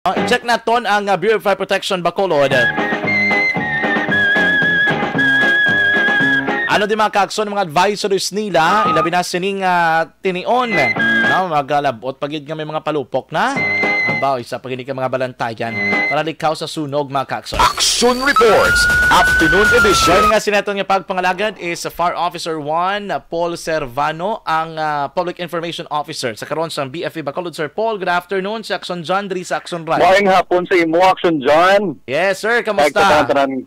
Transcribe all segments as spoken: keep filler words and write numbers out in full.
Uh, i-check naton ang uh, Bureau of Fire Protection Bacolod. Ano di mga kaakson mga advisories nila, ilabi na sining uh, tinion. No, magalabot pagid nga may mga palupok na. Abaw, isa pagini ka mga balantayan para likaw sa sunog mga kaakson. Action Reports, Afternoon Edition. Joining nga sinaton nga pagpangalagad is Fire Officer one, Paul Servano, ang uh, Public Information Officer sa karon sa B F E Bacolod. Sir Paul, good afternoon. Si Action John, diri sa Action Right. Morning hapon sa imo, Action John. Yes, sir. Kamusta?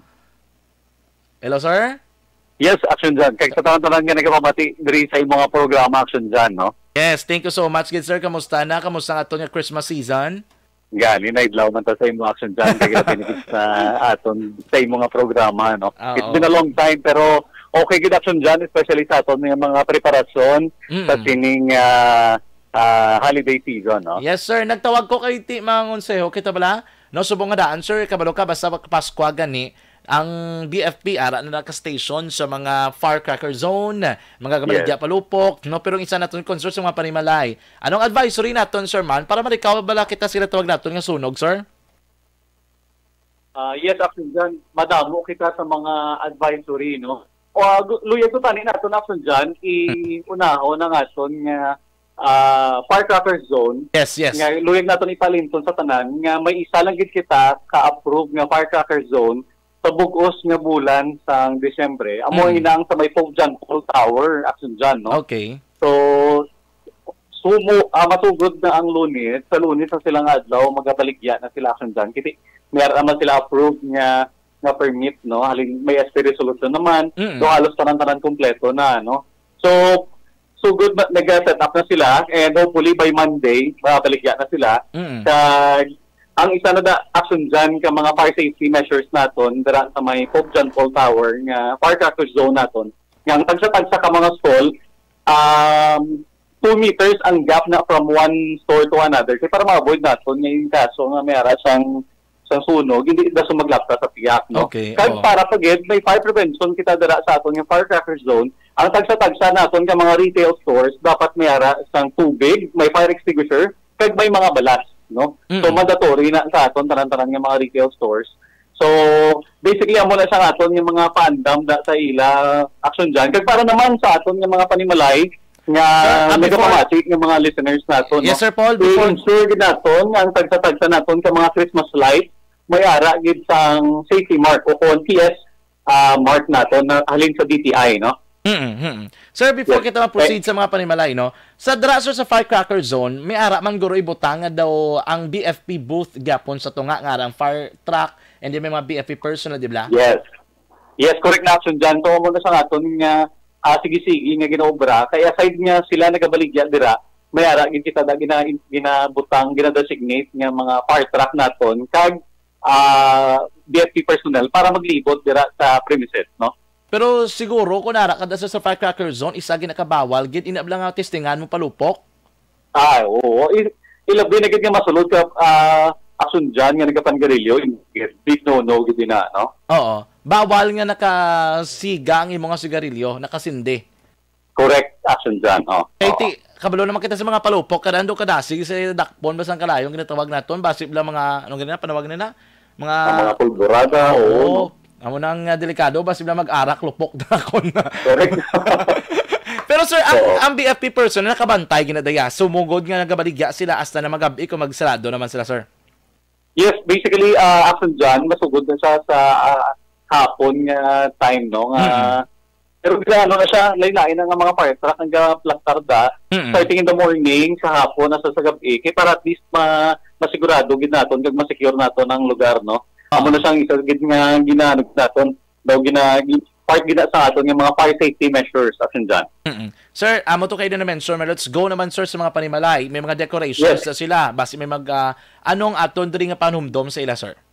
Hello, sir? Yes, Action John. Kaya sa taon-taon nga nagpapati diri sa imo nga programa, Action John, no? Yes, thank you so much, good sir. Kamusta na? Kamusta nga ito nga Christmas season? Gani, naidlaw man ta sa imo, Action John. Kaya pinipit sa aton sa imo nga programa, no? Uh-oh. It's been a long time, pero okay good, Action John, especially sa aton nga mga preparasyon mm-hmm. sa sining uh, uh, holiday season, no? Yes, sir. Nagtawag ko kay Ti mga konseho. Kita bala? No, subong nga daan, sir. Kabalo ka, basta Pasko gani. Ang B F P ara na naka-station sa mga firecracker zone, mga gabaligya yes. palupok, no, pero isa naton concern sa mga panimalay. Anong advisory naton, sir man, para marikaw bala kita sila tawag naton nga sunog, sir? Uh, yes, Action John, madamo kita sa mga advisory, no. O uh, luyag ko tani naton, Action John, i-unaho na nga son nga uh, firecracker zone. Yes, yes. Nga luyag naton ipalinton sa tanan nga may isa lang gid kita ka-approve nga firecracker zone sa bugos nga bulan sa Desyembre. Amo mm. inang sa may Pope John Paul Tower, Action John, no? Okay. So, sumo, uh, matugod na ang Lunes. Sa Lunes sa silang adlaw, magabaligya na sila, Action John. Kasi mayroon naman sila approved nga, nga permit, no? Halin, may S P resolution naman. Mm. So, halos tanan-tanan kompleto na, no? So, so good, nag-set up na sila. And hopefully by Monday, magabaligya na sila. Mm. Kag, ang isa na da action dyan ka mga fire safety measures naton dira sa may Pope John Paul Tower nga firecracker zone naton. Nga ang tagsa-tagsa ka mga stall, um, two meters ang gap na from one store to another. Kaya para ma-avoid naton nga yung kaso nga may ara siyang, siyang sunog, hindi na sumaglapta sa tiyak. No? Okay, Kaya oh. para pagid, may fire prevention kita dira sa aton yung firecracker zone. Ang tagsa-tagsa naton ka mga retail stores, dapat may ara siyang tubig, may fire extinguisher, kaya may mga balas. No? Mm-hmm. So mandatory na sa aton tanan-tanan nga mga retail stores. So basically amo na sa aton yung mga pandam da sa ila action dyan. Kag para naman sa aton yung mga panimalay nga uh, nagapamatik ng mga listeners naton. Yes, no? Sir Paul. Before ensure gid naton nga ang tagsa-tagsa naton ka mga Christmas lights may ara gid sang safety mark o kung P S uh, mark naton na halin sa D T I, no? Mm-hmm. Sir, before yes. kita ma-proceed sa mga panimalay, no? Sa Draso sa firecracker zone, may ara man guro ibutanga daw ang B F P booth gapon sa tunga nga ang fire truck and then may mga B F P personnel, di ba? Yes. Yes, correct na action dyan. Tuwa mo na sa aton nga uh, sige-sige nga ginaobra. Kaya aside nga sila nagabaligya dira, may ara gin kita da gina, ginabutang, gina-designate nga mga fire truck naton kag uh, B F P personnel para maglibot dira sa premises, no? Pero siguro, kung nara ka sa firecracker zone, isa ginakabawal, gid inablang nga testingan mo palupok? Ah, oo. Ilabi na gid nga masulod ka uh, action dyan nga nagapangarilyo, big no-no gid na, no? Oo. Bawal nga nakasiga ang imong sigarilyo, nakasindi. Correct, action dyan, oh. Eh, ti, kabalo naman kita sa mga palupok, kadando kada, sige sa dakpon, basang kalayong ginatawag naton, basip lang mga, anong ganyan, panawag nila? Mga... Ang mga pulburada, oo. oo. Amo nang uh, delikado ba sila mag-arak lupok drakon na. Correct. Pero sir, ang, so, ang B F P person na nakabantay ginadaya, sumugod nga nagabaligya sila hasta na magabi kung magsarado naman sila, sir. Yes, basically uh, action dyan, masugod na siya sa uh, hapon nga time, no? Nga, mm-hmm. Pero ano na siya, lain-lain na nga mga fire truck hanggang plaktarda, mm-hmm. starting in the morning, sa hapon, nasa sa gabi, kaya para at least ma masigurado gid naton, kag ma-secure naton ang lugar, no? Amo na siyang isa gid nga ginanod naton daw gina part gina sa aton nga mga fire safety measures action dyan. Mm-hmm. Sir, amo to kayo na naman, sir. Let's go naman, sir, sa mga panimalay. May mga decorations yes. na sila. Basi may mag uh, anong aton diri nga panumdom sa ila, sir?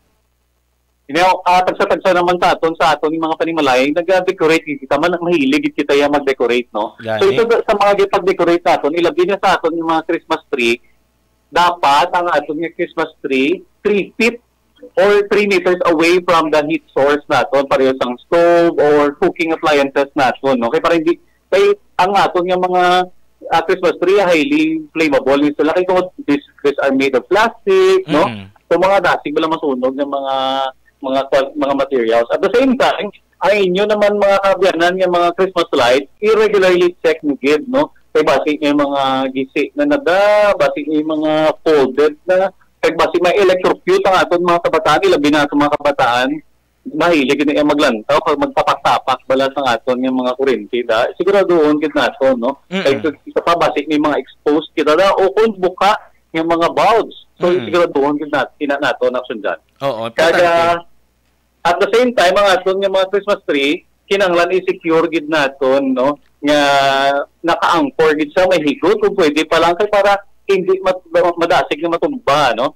Ino, uh, tagsa-tagsa naman sa aton sa aton mga panimalay, nag-decorate kita man mahilig kita ya mag-decorate, no? Gani. So ito sa mga pag-decorate naton, ilabi na sa aton yung mga Christmas tree. Dapat ang aton nga Christmas tree three feet or three meters away from the heat source naton, pareho sang stove or cooking appliances naton, no? Kaya para hindi, kaya ang naton yung mga uh, Christmas tree highly flammable. So laki ko this these are made of plastic, no? Mm. So mga dasig wala masunog ng mga mga mga materials. At the same time, ang inyo naman mga kabyanan ng mga Christmas lights, irregularly check mo gid, no? Kay basi yung mga gisi na nada, basi yung mga folded na, kay basi may electrocute ang aton mga kabataan, ilabi na mga kabataan, mahilig na yung maglantaw pag magtapak-tapak bala sa aton yung mga kurente da. Siguraduhon gid nato, no? Mm-mm. Kay isa pa basi may mga exposed kita da o kung buka yung mga bulbs. So Mm-mm. siguraduhon gid nato ina nato na sundan. Oo, Kaya importante. at the same time ang aton yung mga Christmas tree kinanglan i-secure gid naton, no? Nga naka-anchor gid sa may higot kung pwede pa lang kay para hindi mat madasig na matumba, no?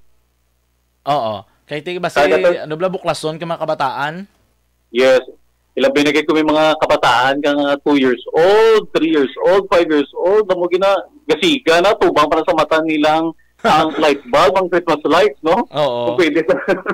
Oo. Kay tingin ba si Kaya- ano bla buklason ka mga kabataan? Yes. Ilang binigay ko may mga kabataan kang two years old, three years old, five years old, mo gina gasiga na tubang para sa mata nilang ang light bulb, ang Christmas lights, no? Oo. Kung pwede sa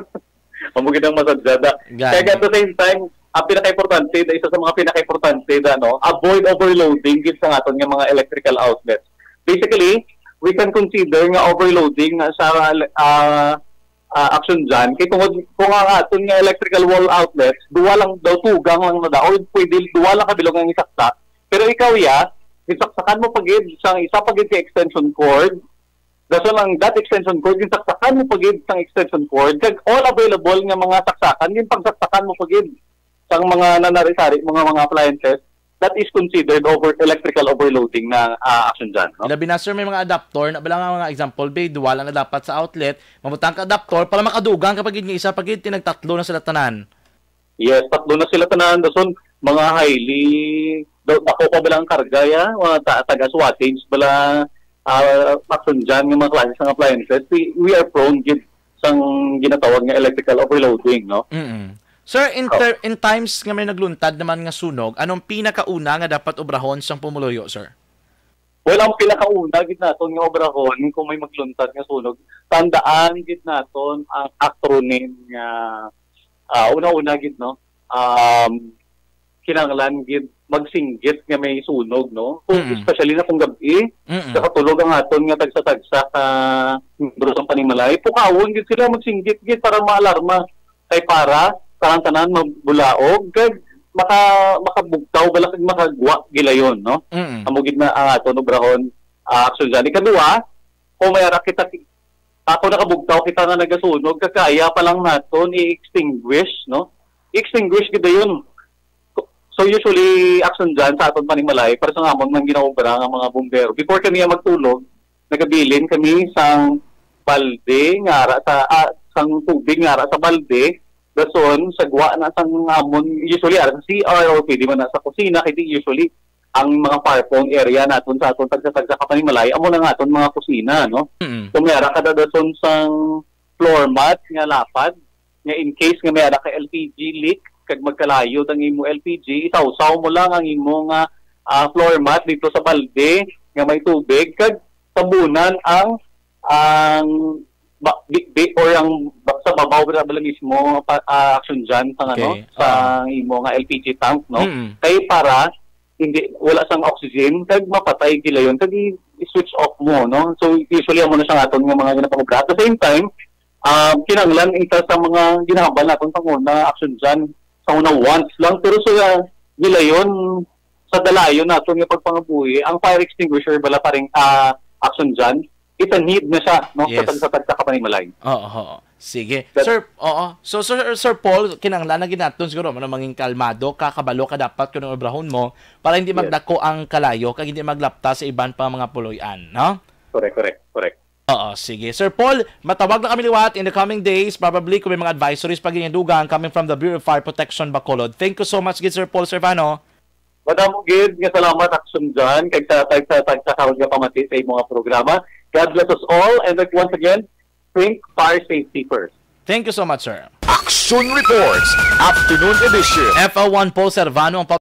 mo gina masadyada. Gani. Kaya at the same time, ang pinaka-importante, da isa sa mga pinaka-importante da, no, avoid overloading gid sa aton nga mga electrical outlets. Basically, we can consider nga overloading nga sa uh, uh, action dyan. Kaya kung, kung ang aton nga electrical wall outlets, duwa lang daw, tugang lang na daw, o pwede duwa lang kabilog ang isakta. Pero ikaw ya, isaksakan mo pagid sa isa pagid ka extension cord, daso lang that extension cord, yung saksakan mo pagid sa extension cord, kag all available nga mga saksakan, yung pagsaksakan mo pagid sa mga nanari-sari, mga mga appliances, that is considered over electrical overloading na uh, action dyan. No? Labi na sir, may mga adapter, na bala nga mga example, bay, duwa lang na dapat sa outlet, mamutang ka adapter, para makadugang kapag nga isa, pag tinagtatlo na sila tanan. Yes, tatlo na sila tanan. Dason, mga highly, daw, ako pa balang karga, ya, mga ta- taga-swattage, bala, uh, action dyan, yung mga classes ng appliances, we, we are prone gid sang ginatawag nga electrical overloading, no? Mm-mm. Sir, in, ter- in times nga may nagluntad naman nga sunog, anong pinakauna nga dapat obrahon sang pumuluyo, sir? Well, ang pinakauna, gid naton nga obrahon, kung may magluntad nga sunog, tandaan gid naton ang acronym nga, uh, una-una gid, no? Um, kinanglan gid magsinggit nga may sunog, no? Kung, Mm-mm. especially na kung gabi, Mm-mm. nakatulog ang aton nga tagsa-tagsa ka membro sa panimalay, pukawon gid sila magsinggit gid para maalarma kay para tanan-tanan mabulaog kag maka makabugtaw bala kag makagwa gilayon, no? Mm-mm. Amo gid na ang aton obrahon uh, action dyan. Ikaduha, kung mayara kita ako nakabugtaw kita nga nagasunog kakaya pa lang naton i-extinguish, no? I-extinguish gid yun. So usually action dyan sa aton panimalay para sa ngamon man ginaobra nga mga bumbero. Before kami magtulog, nagabilin kami sang balde ngara sa ah, sang tubig ngara sa balde. Dason sagwa na sang ngamon usually ara sa C R o pwede man na sa kusina kay usually ang mga fire prone area naton sa aton tagsa-tagsa ka panimalay amo na nga aton mga kusina, no? Mm-mm. So mayara kada dason sang floor mat nga lapad nga in case nga mayara ka L P G leak kag magkalayo ang imo L P G, isawsaw mo lang ang imo nga uh, floor mat dito sa balde nga may tubig kag tabunan ang ang ba, di, di, or ang sa babaw na bala mismo uh, action dyan sa ano Okay. sa imo nga L P G tank, no? Mm-mm. Kay para hindi wala sang oxygen kag mapatay gila yon kag i-switch off mo, no? So usually amo na siya aton nga mga ginapamugra. At the same time, um, kinanglan isa sa mga ginahambal naton sa una action dyan sa una once lang pero sa gila yon sa dalayon naton nga pagpangabuhi ang fire extinguisher bala pa ring uh, action dyan. It's a need na siya, no? Yes. Sa tagsa ka panimalay. Oo, oo. Sige. That- Sir, oo. So, Sir, Sir Paul, kinanglan na ginaton siguro, ano, maging kalmado, kakabalo ka dapat kung ang obrahon mo para hindi Yes. magdako ang kalayo kag hindi maglapta sa iban pa mga puloy-an, no? Correct, correct, correct. Oo, sige. Sir Paul, matawag na kami liwat in the coming days, probably kung may mga advisories pag dugang coming from the Bureau of Fire Protection Bacolod. Thank you so much, good Sir Paul Servano. Madam Gid, nga salamat action dyan kay sa tagsa tagsa karon nga pamati sa imong mga programa. God bless us all and like, once again, think fire safety first. Thank you so much, sir. Action Reports, Afternoon Edition. F L one Paul Servano ang